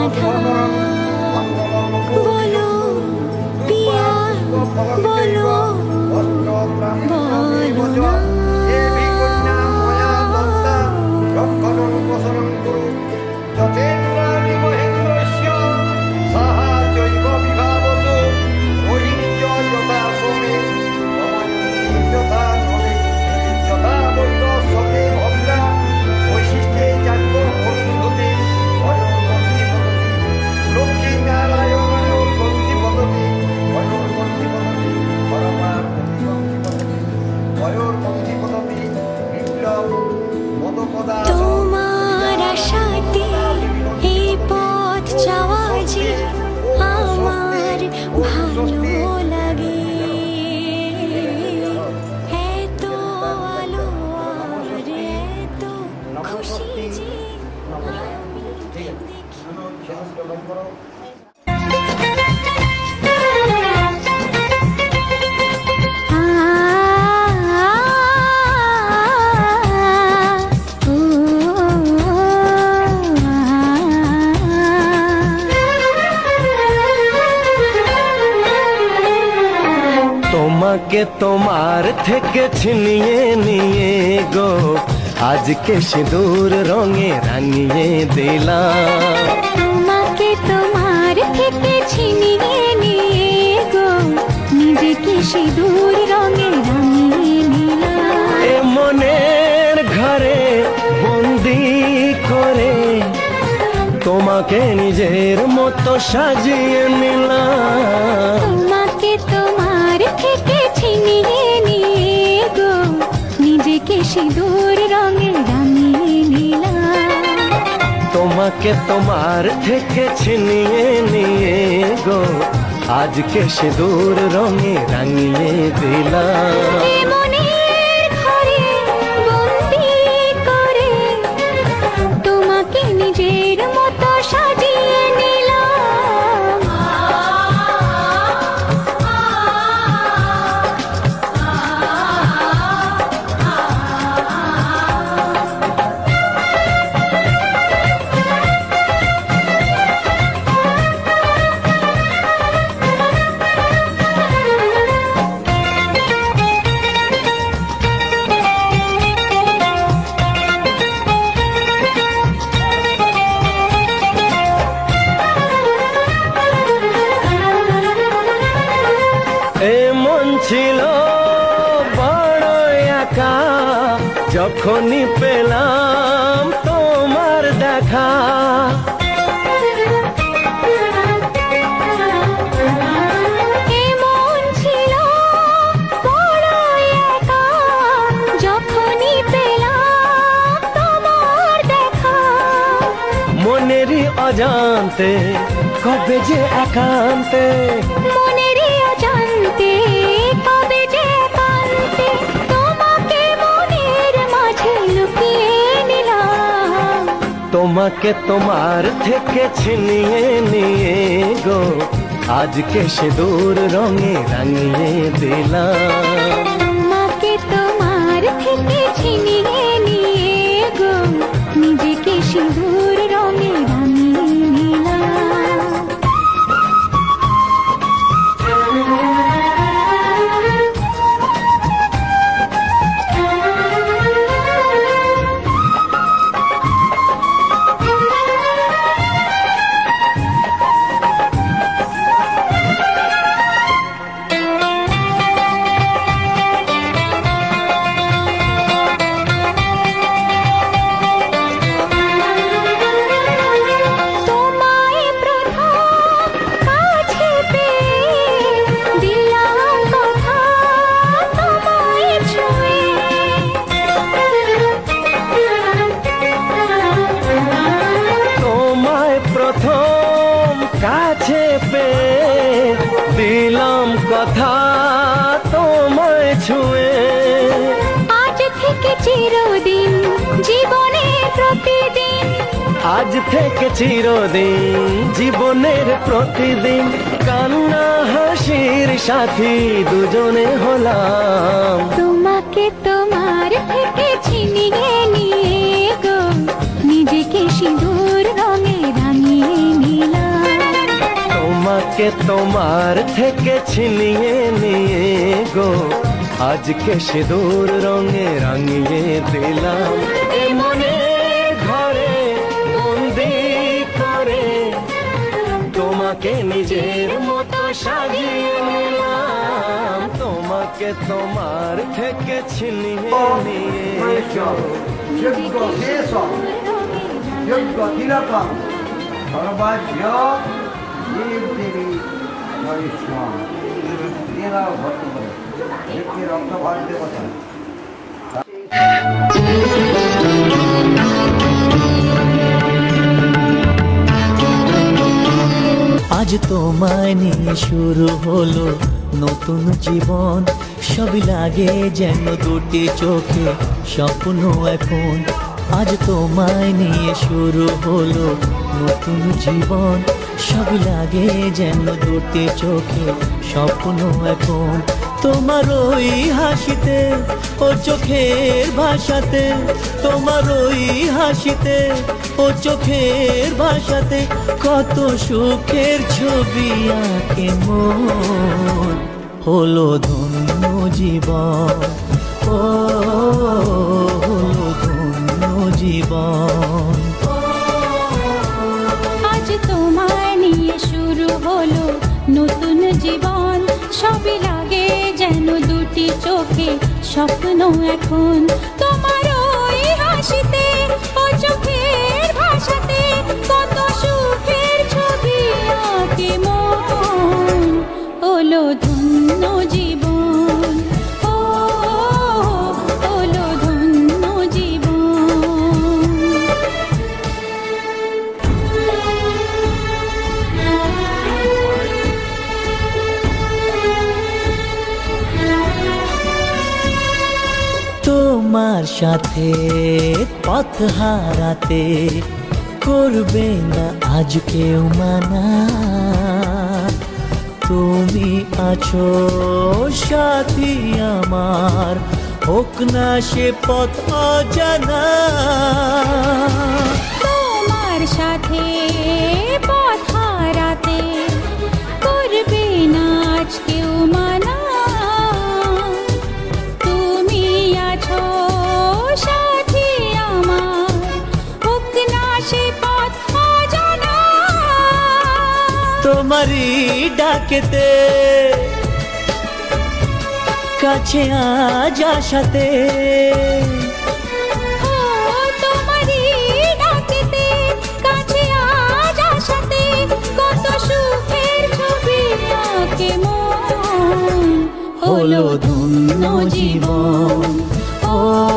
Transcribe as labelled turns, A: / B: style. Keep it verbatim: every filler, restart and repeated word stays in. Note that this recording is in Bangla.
A: বাধা বলো পিয়া বলো বলো তোমার আশাতে এই পথ যাওয়া যে আমার ভালো লাগে এত আলো আর এত খুশি যে আমি দেখি
B: তোমাকে তোমার থেকে ছিনিয়ে নিয়ে গো আজকে সিঁদুর রঙে রাঙিয়ে দিলাম।
A: তোমাকে তোমার থেকে ছিনিয়ে নিয়ে গো নিজেকে সিঁদুর রঙে রাঙিয়ে নিলাম।
B: এ মনের ঘরে বন্দি করে তোমাকে নিজের মতো সাজিয়ে নিলাম।
A: তোমাকে তোমার থেকে ছিনিয়ে নিয়ে গো নিজেকে সিঁদুর রঙে রাঙিয়ে নিলাম।
B: তোমাকে তোমার থেকে ছিনিয়ে নিয়ে গো আজকে সিঁদুর রঙে রাঙিয়ে দিলাম।
A: এ মনের ঘরে বন্দি করে তোমাকে নিজের মতো সাজিয়ে নিলাম।
B: ছিল বড় একা যখনই পেলাম তোমার দেখা।
A: এমন ছিল বড় একা যখনই পেলাম তোমার দেখা।
B: মনেরই অজান্তে কবে যে একান্তে
A: মনেরই অজান্তে কবে যে একান্তে তোমাকে মনের মাঝে লুকিয়ে নিলাম।
B: তোমাকে তোমার থেকে ছিনিয়ে নিয়ে গো আজকে সিঁদুর রঙে রাঙিয়ে দিলাম।
A: তোমাকে তোমার থেকে ছিনিয়ে নিয়ে গো নিজেকে সিঁদুর রঙে রাঙিয়ে নিলাম।
B: কাছে পেয়ে দিলাম কথা তোমায় ছুঁয়ে।
A: আজ থেকে চিরদিন জীবনের প্রতিদিন
B: আজ থেকে চিরদিন জীবনের প্রতিদিন কান্না হাসির সাথী দুজনে হলাম।
A: তোমাকে তোমার থেকে ছিনিয়ে নিয়ে গো নিজেকে সিঁদুর রঙে রাঙিয়ে নিয়ে
B: তোমাকে তোমার থেকে ছিনিয়ে নিয়ে গো আজকে সিঁদুর রঙে রাঙিয়ে দিলাম এ মনে ঘরে বন্দি করে তোমাকে নিজের মতো সাজিয়ে নিলাম তোমাকে তোমার থেকে ছিনিয়ে নিয়ে গো
C: যোগ্য শেষ যোগ্য তিলকম সর্বাজ্য দেব দেবী হরিস্বাম এরাও ভক্ত করে দেখতে রক্ত ভাগ দেবতা
D: আজ তোমায় নিয়ে শুরু হলো নতুন জীবন সবই লাগে যেন দুটি চোখে স্বপ্ন এখন আজ তোমায় নিয়ে শুরু হলো নতুন জীবন সবই লাগে যেন দুটি চোখে স্বপ্ন এখন তোমার ওই হাসিতে ও চোখের ভাষাতে তোমার ওই হাসিতে ও চোখের ভাষাতে কত সুখের ছবি আঁকে মন হলো ধন্য জীবন ও হলো ধন্য জীবন
A: আজ তোমায় নিয়ে শুরু হলো নতুন জীবন সবই লাগে যেন দুটি চোখে স্বপ্ন এখন তোমার ওই হাসিতে ও চোখের ভাষাতে কত সুখের ছবি আঁকে মন হলো ধন্য জীবন ও হলো ধন্য জীবন
D: তোমার সাথে পথ হারাতে করবে না আজ কেউ মানা তুমি আছো সাথী আমার হোক না সে পথ অজানা
A: তোমার সাথে পথ হারাতে করবে না আজ কেউ মানা তুমি আছো সাথী আমার হোক না সে পথ অজানা
D: তোমারই ডাকেতে কাছে আজ আসাতে
A: ও তোমারই ডাকেতে কাছে আজ আসাতে কত সুখের ছবি আঁকে মন
D: হলো ধন্য জীবন ও